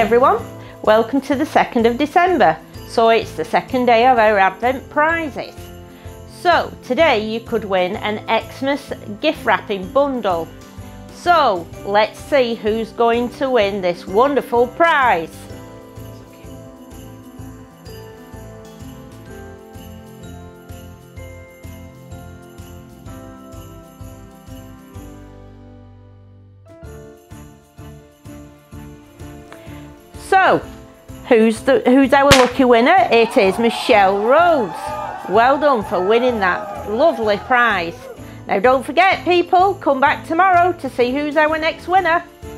everyone, welcome to the 2nd of December. So it's the second day of our Advent prizes. So today you could win an Xmas gift wrapping bundle. So let's see who's going to win this wonderful prize. So, who's our lucky winner? It is Michelle Rhodes. Well done for winning that lovely prize. Now don't forget people, come back tomorrow to see who's our next winner.